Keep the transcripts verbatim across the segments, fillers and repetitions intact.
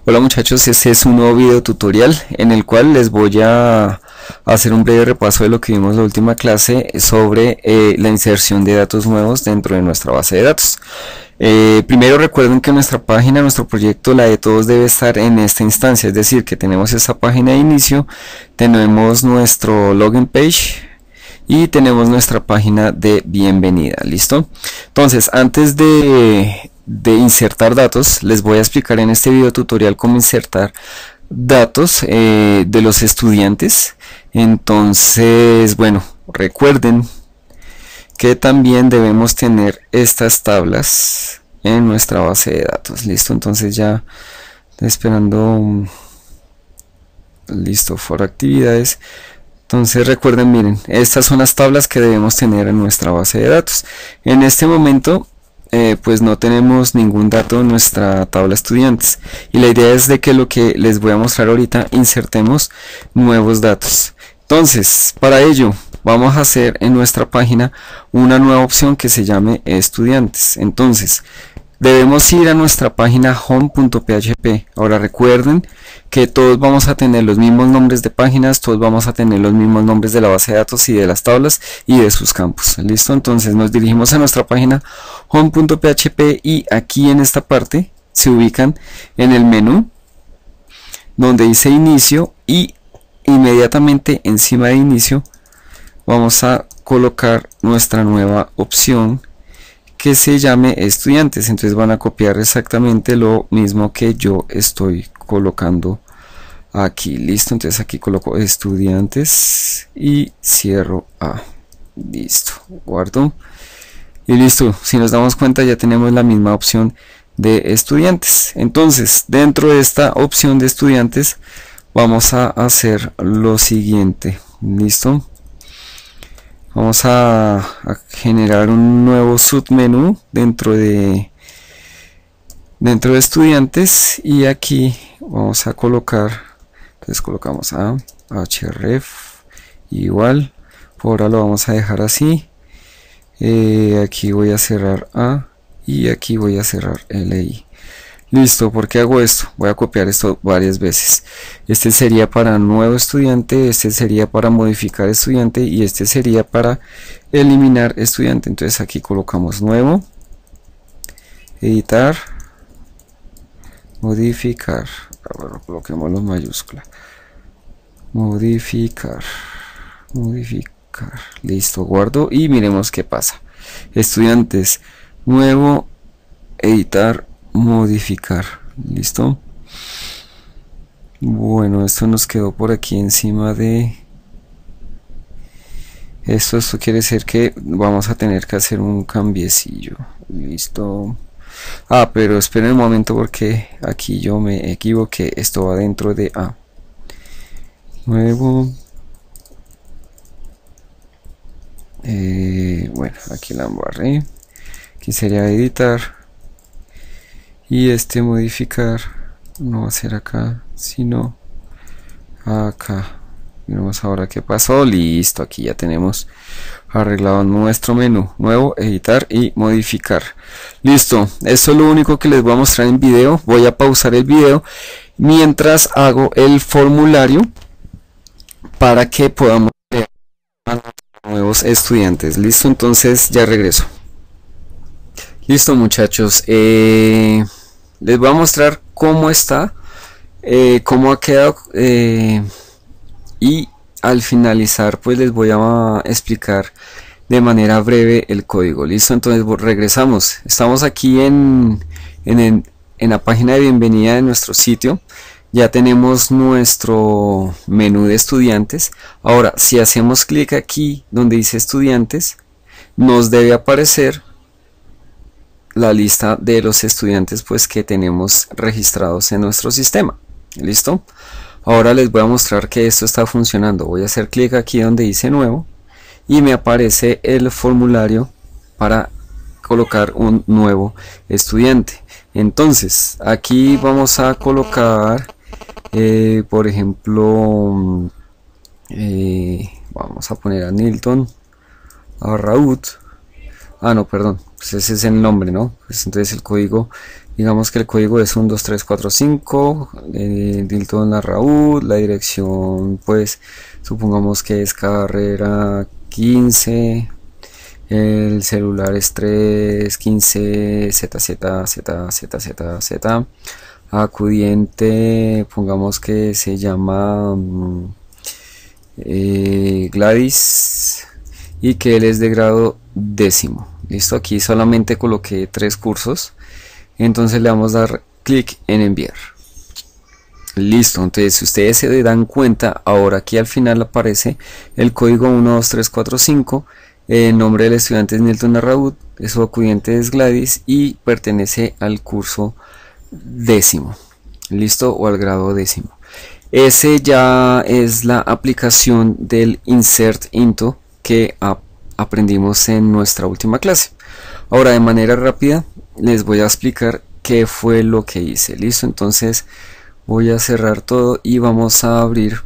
Hola muchachos, este es un nuevo video tutorial en el cual les voy a hacer un breve repaso de lo que vimos en la última clase sobre eh, la inserción de datos nuevos dentro de nuestra base de datos. Eh, primero recuerden que nuestra página, nuestro proyecto, la de todos, debe estar en esta instancia, es decir, que tenemos esta página de inicio, tenemos nuestro login page y tenemos nuestra página de bienvenida. ¿Listo? Entonces, antes de de insertar datos, les voy a explicar en este video tutorial cómo insertar datos eh, de los estudiantes. Entonces, bueno, recuerden que también debemos tener estas tablas en nuestra base de datos. Listo, entonces ya estoy esperando. Listo, for actividades. Entonces recuerden, miren, estas son las tablas que debemos tener en nuestra base de datos. En este momento Eh, pues no tenemos ningún dato en nuestra tabla estudiantes, y la idea es de que lo que les voy a mostrar ahorita, insertemos nuevos datos. Entonces, para ello vamos a hacer en nuestra página una nueva opción que se llame estudiantes. Entonces debemos ir a nuestra página home punto p h p. Ahora recuerden que todos vamos a tener los mismos nombres de páginas, todos vamos a tener los mismos nombres de la base de datos y de las tablas y de sus campos. ¿Listo? Entonces nos dirigimos a nuestra página home punto p h p y aquí en esta parte se ubican en el menú donde dice inicio, y inmediatamente encima de inicio vamos a colocar nuestra nueva opción que se llame estudiantes. Entonces van a copiar exactamente lo mismo que yo estoy colocando aquí. Listo, entonces aquí coloco estudiantes y cierro A. Listo, guardo y listo. Si nos damos cuenta, ya tenemos la misma opción de estudiantes. Entonces dentro de esta opción de estudiantes vamos a hacer lo siguiente. Listo, vamos a, a generar un nuevo submenú dentro de dentro de estudiantes, y aquí vamos a colocar, entonces colocamos a href igual, por ahora lo vamos a dejar así. Eh, aquí voy a cerrar A y aquí voy a cerrar li. Listo. ¿Por qué hago esto? Voy a copiar esto varias veces. Este sería para nuevo estudiante, este sería para modificar estudiante y este sería para eliminar estudiante. Entonces aquí colocamos nuevo, editar, modificar. Ahora coloquemos los mayúsculas. Modificar, modificar. Listo, guardo y miremos qué pasa. Estudiantes, nuevo, editar, modificar. Listo. Bueno, esto nos quedó por aquí encima de esto. Esto quiere decir que vamos a tener que hacer un cambiecillo. Listo. Ah, pero esperen un momento porque aquí yo me equivoqué. Esto va dentro de A. Nuevo. Eh, bueno, aquí la embarré. Aquí sería editar. Y este modificar no va a ser acá, sino acá. Miremos ahora qué pasó. Listo, aquí ya tenemos arreglado nuestro menú. Nuevo, editar y modificar. Listo, esto es lo único que les voy a mostrar en video. Voy a pausar el video mientras hago el formulario para que podamos crear nuevos estudiantes. Listo, entonces ya regreso. Listo muchachos, eh, les voy a mostrar cómo está, eh, cómo ha quedado, eh, y al finalizar pues les voy a explicar de manera breve el código. Listo, entonces regresamos. Estamos aquí en, en, en, en la página de bienvenida de nuestro sitio. Ya tenemos nuestro menú de estudiantes. Ahora, si hacemos clic aquí donde dice estudiantes, nos debe aparecer la lista de los estudiantes pues que tenemos registrados en nuestro sistema. Listo. Ahora les voy a mostrar que esto está funcionando. Voy a hacer clic aquí donde dice nuevo y me aparece el formulario para colocar un nuevo estudiante. Entonces aquí vamos a colocar eh, por ejemplo eh, vamos a poner a Nilton, a Raúl. Ah, no, perdón, pues ese es el nombre, ¿no? Pues entonces el código Digamos que el código es uno dos tres cuatro cinco, eh, Dilton Raúl, la dirección pues supongamos que es carrera quince, el celular es tres quince z z z z z z, acudiente pongamos que se llama eh, Gladys y que él es de grado décimo. Listo, aquí solamente coloqué tres cursos, entonces le vamos a dar clic en enviar. Listo, entonces si ustedes se dan cuenta, ahora aquí al final aparece el código uno dos tres cuatro cinco, el nombre del estudiante es Nilton Arraud, su acudiente es Gladys y pertenece al curso décimo, listo, o al grado décimo. Ese ya es la aplicación del Insert Into que a aprendimos en nuestra última clase. Ahora de manera rápida les voy a explicar qué fue lo que hice. Listo, entonces voy a cerrar todo y vamos a abrir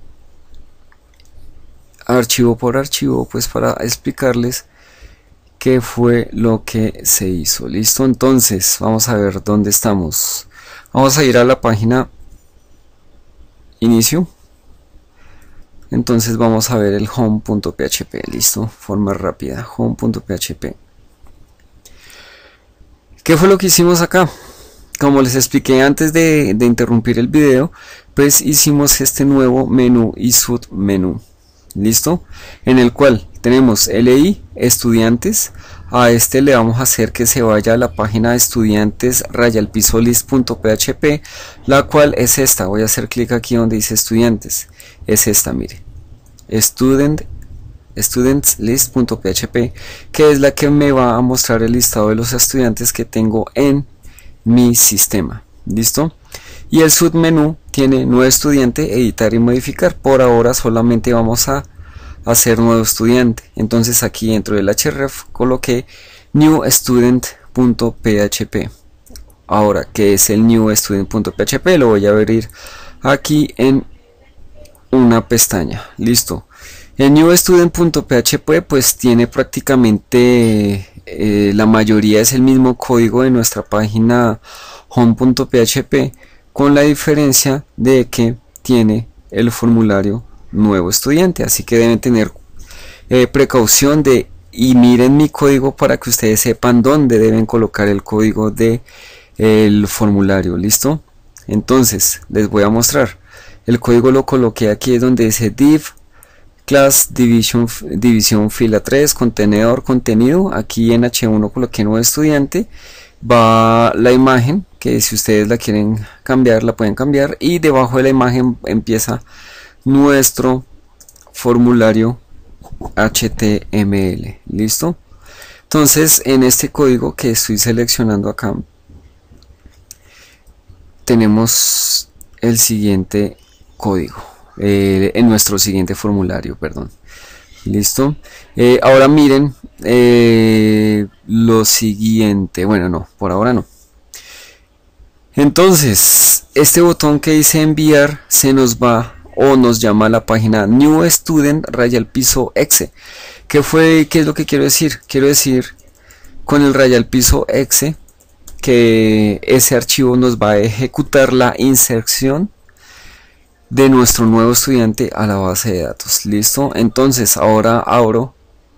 archivo por archivo pues para explicarles qué fue lo que se hizo. Listo, entonces vamos a ver dónde estamos. Vamos a ir a la página inicio. Entonces vamos a ver el home.php, listo, forma rápida, home.php. ¿Qué fue lo que hicimos acá? Como les expliqué antes de, de interrumpir el video, pues hicimos este nuevo menú y submenú, listo, en el cual tenemos L I, estudiantes. A este le vamos a hacer que se vaya a la página estudiantes rayal piso list.php, la cual es esta. Voy a hacer clic aquí donde dice estudiantes, es esta, mire, student studentslist.php, que es la que me va a mostrar el listado de los estudiantes que tengo en mi sistema. Listo, y el submenú tiene nuevo estudiante, editar y modificar. Por ahora solamente vamos a hacer nuevo estudiante, entonces aquí dentro del href coloqué new student.php. ahora que es el new student.php lo voy a abrir aquí en una pestaña. Listo, el new student.php pues tiene prácticamente eh, la mayoría es el mismo código de nuestra página home.php, con la diferencia de que tiene el formulario nuevo estudiante, así que deben tener eh, precaución de y miren mi código para que ustedes sepan dónde deben colocar el código de el formulario. Listo, entonces les voy a mostrar el código. Lo coloqué aquí donde dice div class division división fila tres contenedor contenido. Aquí en H uno coloqué nuevo estudiante, va la imagen que si ustedes la quieren cambiar la pueden cambiar, y debajo de la imagen empieza nuestro formulario H T M L. Listo, entonces en este código que estoy seleccionando acá tenemos el siguiente código eh, en nuestro siguiente formulario, perdón. Listo, eh, ahora miren eh, lo siguiente, bueno no, por ahora no. Entonces este botón que dice enviar se nos va o nos llama a la página new student rayal piso exe. ¿Qué fue? ¿Qué es lo que quiero decir? Quiero decir con el rayal piso exe que ese archivo nos va a ejecutar la inserción de nuestro nuevo estudiante a la base de datos. Listo, entonces ahora abro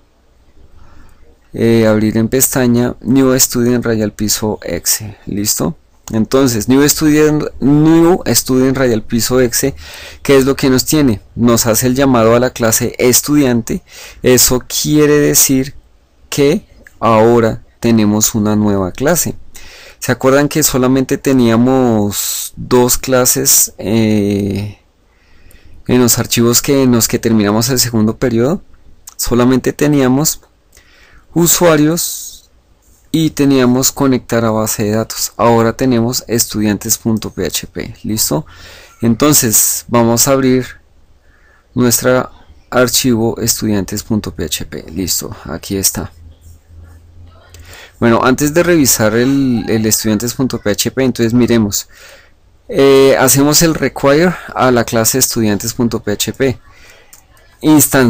eh, abrir en pestaña new student rayal piso exe. Listo, entonces new student new student rayal piso exe, ¿qué es lo que nos tiene? Nos hace el llamado a la clase estudiante. Eso quiere decir que ahora tenemos una nueva clase. ¿Se acuerdan que solamente teníamos dos clases eh, en los archivos que en los que terminamos el segundo periodo? Solamente teníamos usuarios y teníamos conectar a base de datos. Ahora tenemos estudiantes.php. Listo, entonces vamos a abrir nuestro archivo estudiantes.php. Listo, aquí está. Bueno, antes de revisar el, el estudiantes.php, entonces miremos, eh, hacemos el require a la clase estudiantes.php,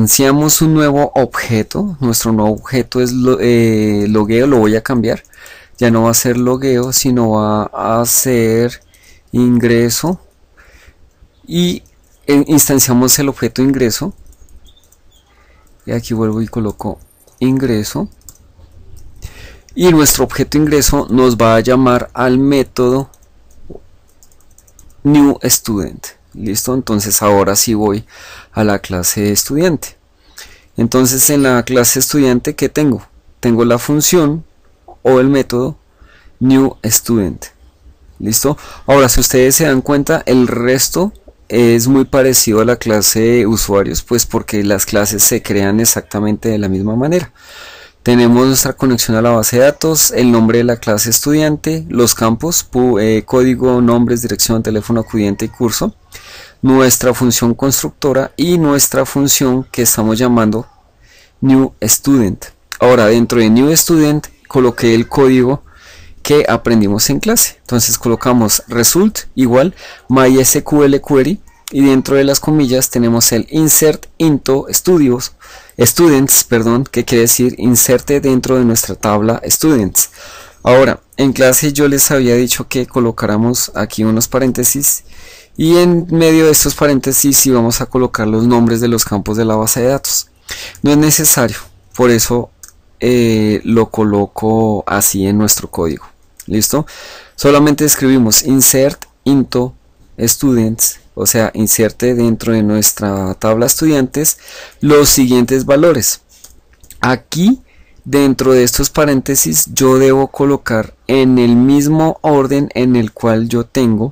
instanciamos un nuevo objeto. Nuestro nuevo objeto es lo, eh, logueo, lo voy a cambiar, ya no va a ser logueo, sino va a ser ingreso, y instanciamos el objeto ingreso, y aquí vuelvo y coloco ingreso, y nuestro objeto ingreso nos va a llamar al método new student. Listo, entonces ahora sí voy a la clase estudiante. Entonces en la clase estudiante, ¿qué tengo? Tengo la función o el método new student. Listo, ahora si ustedes se dan cuenta, el resto es muy parecido a la clase usuarios, pues porque las clases se crean exactamente de la misma manera. Tenemos nuestra conexión a la base de datos, el nombre de la clase estudiante, los campos, eh, código, nombres, dirección, teléfono, acudiente y curso, nuestra función constructora y nuestra función que estamos llamando new student. Ahora dentro de new student coloqué el código que aprendimos en clase. Entonces colocamos result igual MySQL query, y dentro de las comillas tenemos el insert into studios students, perdón, que quiere decir inserte dentro de nuestra tabla students. Ahora en clase yo les había dicho que colocáramos aquí unos paréntesis, y en medio de estos paréntesis íbamos a colocar los nombres de los campos de la base de datos. No es necesario, por eso eh, lo coloco así en nuestro código. Listo, solamente escribimos insert into students, o sea, inserte dentro de nuestra tabla estudiantes los siguientes valores. Aquí dentro de estos paréntesis yo debo colocar en el mismo orden en el cual yo tengo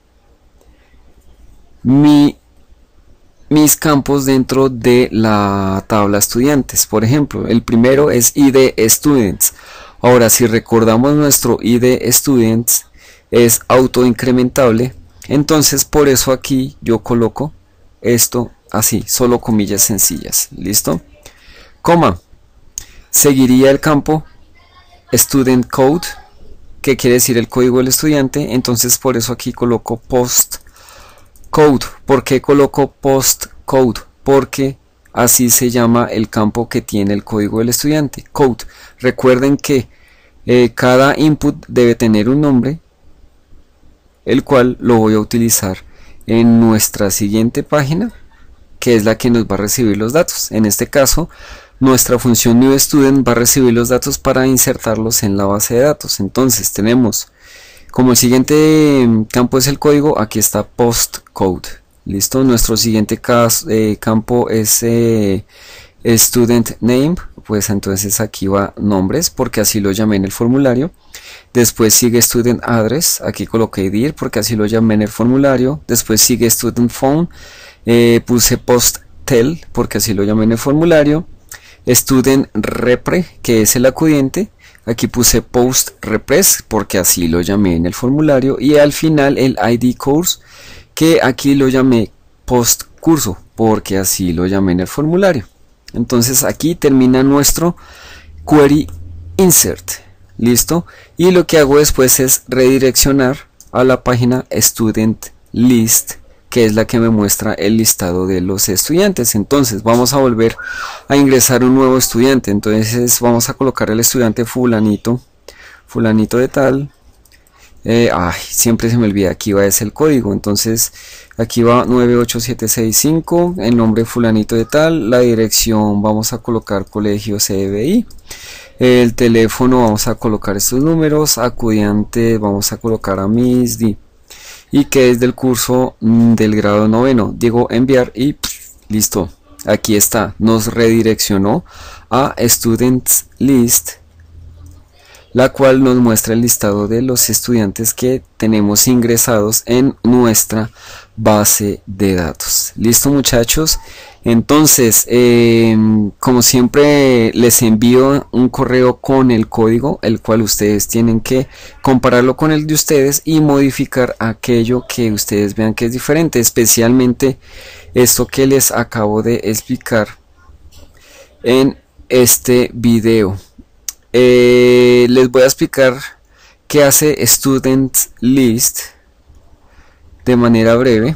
mi mis campos dentro de la tabla estudiantes. Por ejemplo, el primero es I D Students. Ahora, si recordamos, nuestro I D Students es autoincrementable, entonces por eso aquí yo coloco esto así, solo comillas sencillas. ¿Listo? Coma. Seguiría el campo Student Code, que quiere decir el código del estudiante, entonces por eso aquí coloco post code. ¿Por qué coloco post code? Porque así se llama el campo que tiene el código del estudiante, code. Recuerden que eh, cada input debe tener un nombre, el cual lo voy a utilizar en nuestra siguiente página, que es la que nos va a recibir los datos. En este caso, nuestra función newStudent va a recibir los datos para insertarlos en la base de datos. Entonces tenemos, como el siguiente campo es el código, aquí está post code. Listo, nuestro siguiente caso, eh, campo es eh, student name, pues entonces aquí va nombres, porque así lo llamé en el formulario. Después sigue student address, aquí coloqué dir porque así lo llamé en el formulario. Después sigue student phone, eh, puse post tel porque así lo llamé en el formulario. Student repre, que es el acudiente, aquí puse post repres porque así lo llamé en el formulario. Y al final el I D course, que aquí lo llamé post curso porque así lo llamé en el formulario. Entonces aquí termina nuestro query insert. Listo, y lo que hago después es redireccionar a la página student list, que es la que me muestra el listado de los estudiantes. Entonces vamos a volver a ingresar un nuevo estudiante. Entonces vamos a colocar el estudiante fulanito fulanito de tal. eh, ay, siempre se me olvida, aquí va es el código. Entonces aquí va nueve ocho siete seis cinco, el nombre fulanito de tal, la dirección vamos a colocar colegio C B I, el teléfono vamos a colocar estos números, acudiante vamos a colocar a Miss D, y que es del curso mm, del grado noveno. Digo enviar y pff, listo, aquí está, nos redireccionó a Students List, la cual nos muestra el listado de los estudiantes que tenemos ingresados en nuestra base de datos. Listo, muchachos. Entonces eh, como siempre les envío un correo con el código, el cual ustedes tienen que compararlo con el de ustedes y modificar aquello que ustedes vean que es diferente, especialmente esto que les acabo de explicar en este video. Eh, les voy a explicar qué hace Student List de manera breve.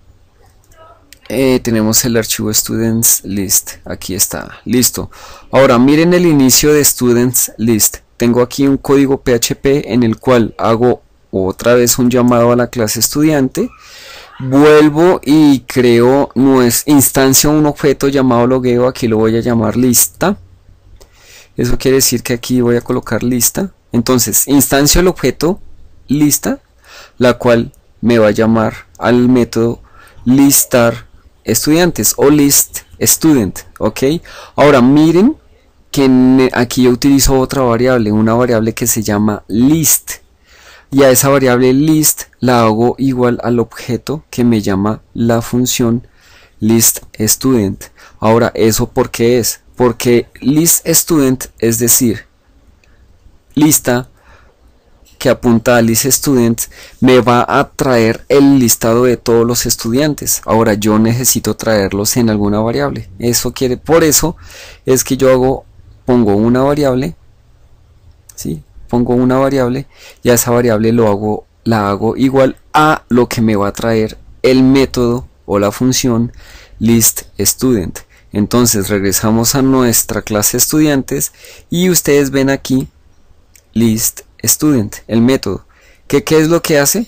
Eh, tenemos el archivo Students List, aquí está, listo. Ahora miren el inicio de Students List, tengo aquí un código P H P en el cual hago otra vez un llamado a la clase estudiante, vuelvo y creo, no es instancia un objeto llamado logueo, aquí lo voy a llamar lista. Eso quiere decir que aquí voy a colocar lista. Entonces instancio el objeto lista, la cual me va a llamar al método listar estudiantes o list student. Ok, ahora miren que aquí yo utilizo otra variable, una variable que se llama list, y a esa variable list la hago igual al objeto que me llama la función list student. Ahora, ¿eso por qué es? Porque list student, es decir, lista que apunta a list student, me va a traer el listado de todos los estudiantes. Ahora yo necesito traerlos en alguna variable. Eso quiere, por eso es que yo hago, pongo una variable, ¿sí? Pongo una variable y a esa variable lo hago, la hago igual a lo que me va a traer el método o la función list student. Entonces regresamos a nuestra clase estudiantes y ustedes ven aquí list student, el método. ¿Qué, qué es lo que hace?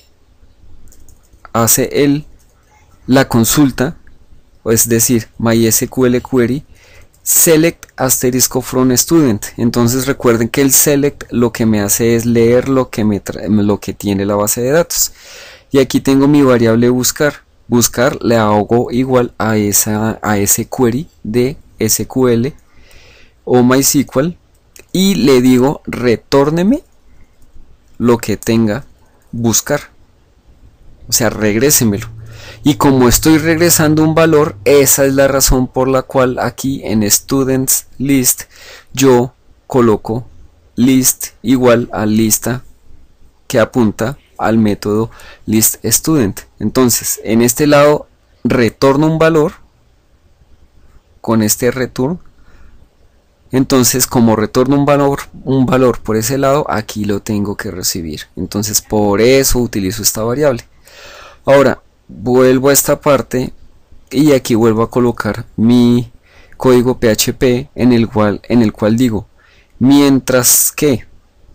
Hace el, la consulta, es decir, MySQL query select asterisco from student. Entonces recuerden que el select lo que me hace es leer lo que, me lo que tiene la base de datos. Y aquí tengo mi variable buscar. Buscar le hago igual a, esa, a ese query de S Q L o MySQL y le digo retórneme lo que tenga buscar, o sea, regrésemelo. Y como estoy regresando un valor, esa es la razón por la cual aquí en students list yo coloco list igual a lista que apunta al método list student. Entonces en este lado retorno un valor con este return. Entonces como retorno un valor, un valor por ese lado, aquí lo tengo que recibir. Entonces por eso utilizo esta variable. Ahora vuelvo a esta parte y aquí vuelvo a colocar mi código P H P en el cual, en el cual digo, mientras que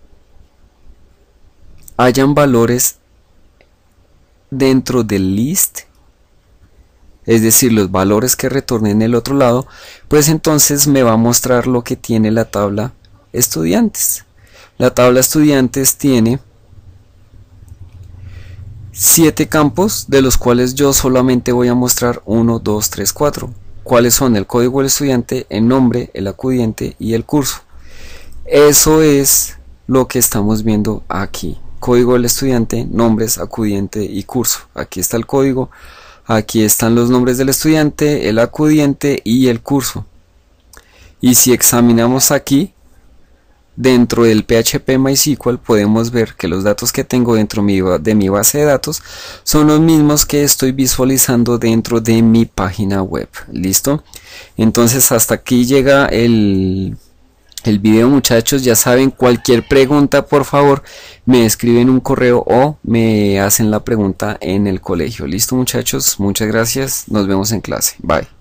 hayan valores dentro del list, es decir, los valores que retornen en el otro lado, pues entonces me va a mostrar lo que tiene la tabla estudiantes. La tabla estudiantes tiene siete campos, de los cuales yo solamente voy a mostrar uno, dos, tres, cuatro. ¿Cuáles son? El código del estudiante, el nombre, el acudiente y el curso. Eso es lo que estamos viendo aquí. Código del estudiante, nombres, acudiente y curso. Aquí está el código. Aquí están los nombres del estudiante, el acudiente y el curso. Y si examinamos aquí, dentro del P H P MySQL, podemos ver que los datos que tengo dentro de mi base de datos son los mismos que estoy visualizando dentro de mi página web. ¿Listo? Entonces hasta aquí llega el... el video, muchachos. Ya saben, cualquier pregunta por favor me escriben un correo o me hacen la pregunta en el colegio. Listo, muchachos, muchas gracias, nos vemos en clase, bye.